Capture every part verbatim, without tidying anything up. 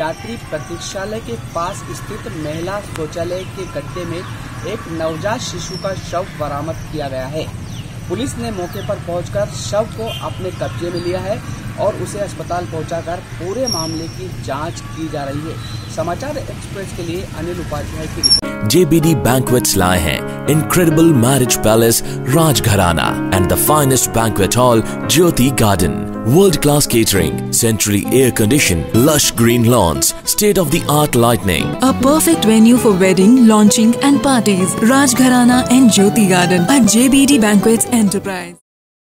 यात्री प्रतीक्षालय के पास स्थित महिला शौचालय के गड्ढे में एक नवजात शिशु का शव बरामद किया गया है। पुलिस ने मौके पर पहुंचकर शव को अपने कब्जे में लिया है और उसे अस्पताल पहुंचाकर पूरे मामले की जांच की जा रही है। समाचार एक्सप्रेस के लिए अनिल उपाध्याय की report. J B D Banquets लाए हैं incredible marriage palace Rajgharana and the finest banquet hall Jyoti Garden. World class catering, centrally air conditioned, lush green lawns, state of the art lighting. A perfect venue for wedding, launching and parties. Rajgharana and Jyoti Garden at J B D Banquets Enterprise.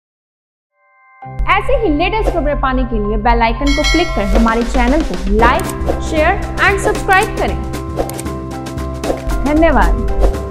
ऐसे ही latest खबरें पाने के लिए bell icon को click कर हमारे channel को like, share and subscribe करें। धन्यवाद।